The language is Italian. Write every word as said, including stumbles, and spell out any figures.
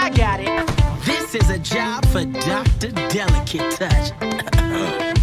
I got it. This is a job for Doctor Delicate Touch.